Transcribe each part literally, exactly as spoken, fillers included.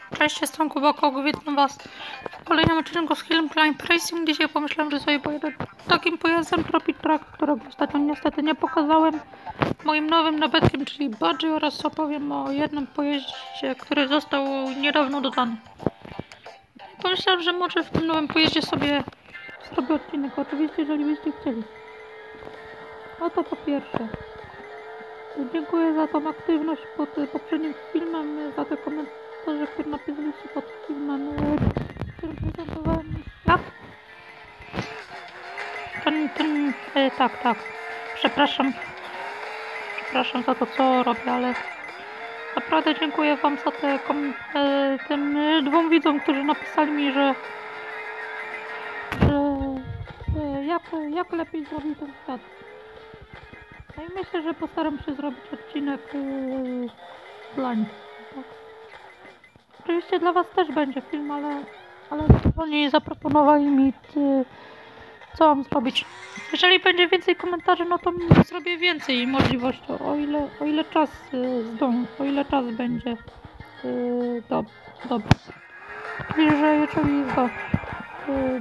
Cześć, jestem Kuboko, witam was w kolejnym odcinku z Hill Climb Racing. Dzisiaj pomyślałem, że sobie pojedę takim pojazdem Trophy Truck, którego ostatnio niestety nie pokazałem. Moim nowym nabytkiem, czyli Budgie, oraz opowiem o jednym pojeździe, który został niedawno dodany. Pomyślałem, że może w tym nowym pojeździe sobie zrobię odcinek, oczywiście jeżeli byście chcieli. Oto po pierwsze, dziękuję za tą aktywność pod poprzednim filmem, za te komentarze, które napisaliście pod filmem, w którym prezentowałem świat. Ten, ten, e, tak, tak. Przepraszam. Przepraszam za to, co robię, ale naprawdę dziękuję wam za te kom, e, tym dwóm widzom, którzy napisali mi, że, że e, jak, jak lepiej zrobić ten świat. No i myślę, że postaram się zrobić odcinek yy, dla nich. Tak. Oczywiście dla was też będzie film, ale, ale oni zaproponowali mi, ty, co mam zrobić. Jeżeli będzie więcej komentarzy, no to zrobię więcej możliwości, o ile, o ile czas yy, zdąży, o ile czas będzie yy, dob dobry. Czyli, że jeżeli go... Yy,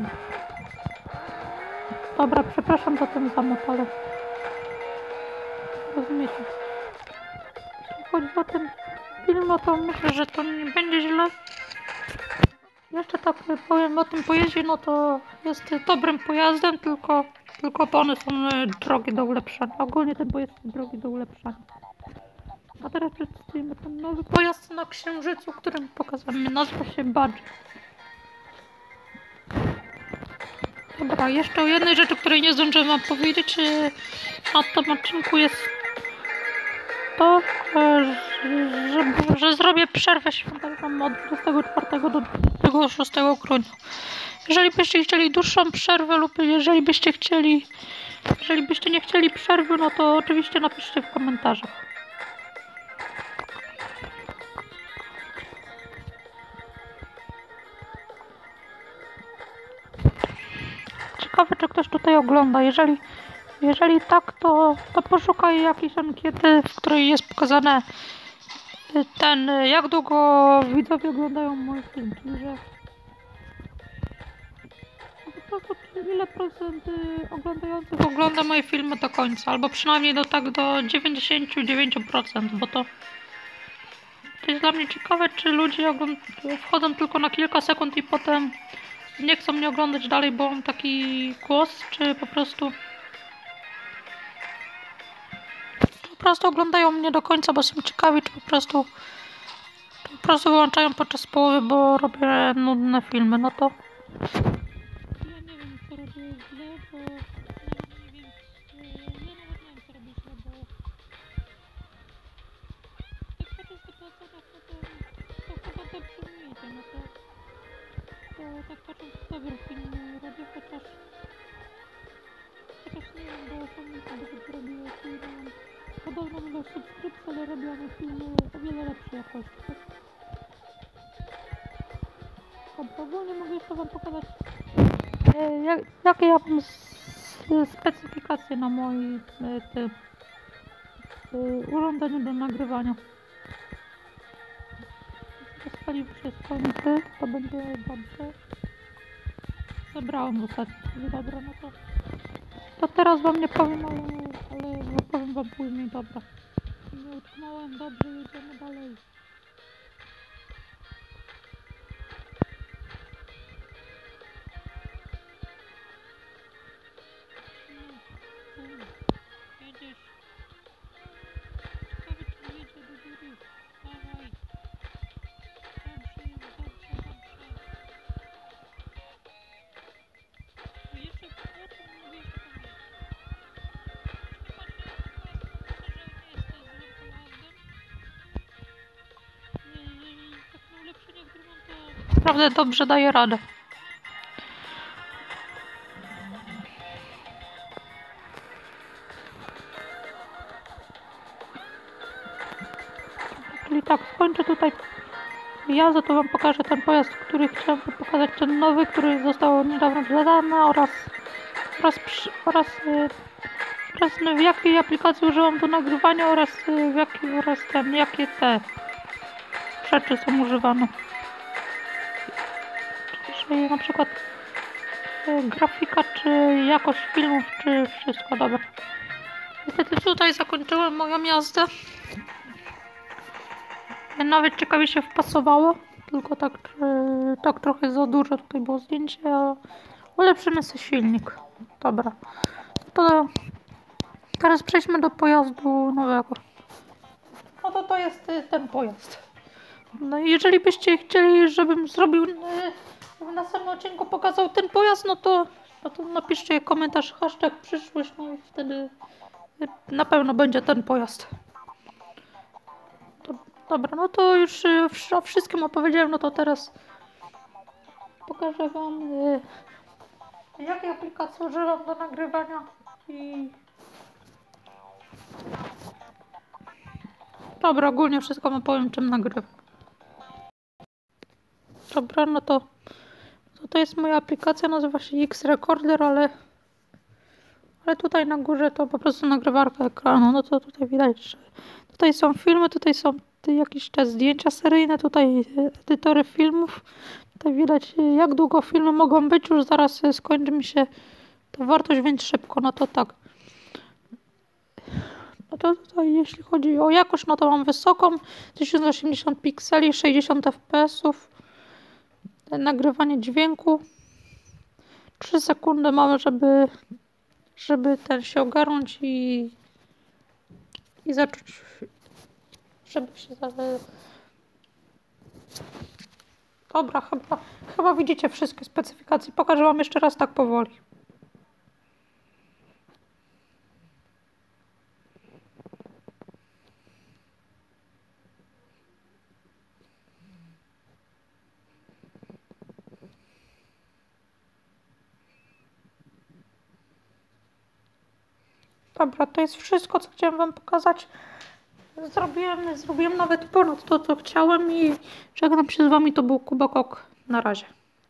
dobra, przepraszam za ten zamot, ale... rozumiecie. Jeśli chodzi o ten film, no to myślę, że to nie będzie źle. Jeszcze tak powiem o tym pojeździe, no to jest dobrym pojazdem, tylko, tylko opony są drogie do ulepszania. Ogólnie ten pojazd jest drogi do ulepszania. A teraz przedstawimy ten nowy pojazd na Księżycu, którym pokazałem. Nazywa się Budgie. Dobra, jeszcze o jednej rzeczy, której nie zdążyłem wam powiedzieć na tym odcinku, jest to, że, że, że zrobię przerwę świąteczną od dwudziestego czwartego do dwudziestego szóstego grudnia. Jeżeli byście chcieli dłuższą przerwę lub jeżeli byście chcieli, jeżeli byście nie chcieli przerwy, no to oczywiście napiszcie w komentarzach. Ciekawe, czy ktoś tutaj ogląda. Jeżeli Jeżeli tak, to, to poszukaj jakiejś ankiety, w której jest pokazane ten, jak długo widzowie oglądają mój film, czyli że po prostu ile procent oglądających ogląda moje filmy do końca, albo przynajmniej do tak do dziewięćdziesiąt dziewięć procent, bo to, to jest dla mnie ciekawe, czy ludzie wchodzą tylko na kilka sekund i potem nie chcą mnie oglądać dalej, bo mam taki głos, czy po prostu po prostu oglądają mnie do końca, bo są ciekawi, czy po prostu po prostu wyłączają podczas połowy, bo robię nudne filmy. No to ja nie wiem, co robię źle, bo nawet nie wiem, ja nawet nie wiem, co robię źle, bo tak patrząc po ocenach, no to, to chyba dobrze mi idzie, no to, to tak patrząc, dobry film robię, chociaż chociaż nie wiem, bo pamiętam, że robię film podobną ilość subskrypcji, ale robione filmy o wiele lepszej jakości. Dobrze, ogólnie mogę jeszcze wam pokazać, e, jak, jakie ja mam specyfikacje na moim e, te, e, urządzeniu do nagrywania. Spalił się skończy, to będzie dobrze. Zebrałem w ostatnim chwili, dobra, no to to teraz wam nie powiem, ale, ale powiem wam później, dobra. Nie utknąłem, dobrze, jedziemy dalej. Nie, nie, jedziesz. Ciekawe, czy jedzie do góry. Dawaj. Dobrze, dobrze, dobrze. To jeszcze, o czym mówię, jeszcze powiem. Naprawdę dobrze daje radę. Czyli tak, skończę tutaj jazdę, to wam pokażę ten pojazd, który chciałem pokazać, ten nowy, który został niedawno dodany, oraz oraz, oraz, oraz w jakiej aplikacji używam do nagrywania, oraz w jakiej oraz ten, jakie te rzeczy są używane. czy na przykład y, grafika, czy jakość filmów, czy wszystko. Dobra. Niestety tutaj zakończyłem moją jazdę. Nawet ciekawie się wpasowało, tylko tak, y, tak trochę za dużo tutaj było zdjęcie, a ulepszymy sobie silnik. Dobra. To teraz przejdźmy do pojazdu nowego. No to to jest y, ten pojazd. No i jeżeli byście chcieli, żebym zrobił y, w następnym odcinku pokazał ten pojazd, no to, no to napiszcie komentarz hashtag przyszłość, no i wtedy y, na pewno będzie ten pojazd. To, dobra, no to już y, o wszystkim opowiedziałem, no to teraz pokażę wam y, jakie aplikacje używam do nagrywania i dobra, ogólnie wszystko wam powiem, czym nagrywam. Dobra, no to, to to jest moja aplikacja, nazywa się X-Recorder, ale ale tutaj na górze to po prostu nagrywarka ekranu. No to tutaj widać, że tutaj są filmy, tutaj są jakieś te zdjęcia seryjne, tutaj edytory filmów. Tutaj widać, jak długo filmy mogą być, już zaraz skończy mi się ta wartość, więc szybko, no to tak. No to tutaj jeśli chodzi o jakość, no to mam wysoką, tysiąc osiemdziesiąt pikseli, sześćdziesiąt ef pe esów, nagrywanie dźwięku, trzy sekundy mamy, żeby żeby ten się ogarnąć i i zacząć, żeby się za... Dobra, chyba, chyba widzicie wszystkie specyfikacje, pokażę wam jeszcze raz tak powoli. Dobra, to jest wszystko, co chciałem wam pokazać. Zrobiłem, zrobiłem nawet ponad to, co chciałem i żegnam się z wami. To był Kuba Kok. Na razie.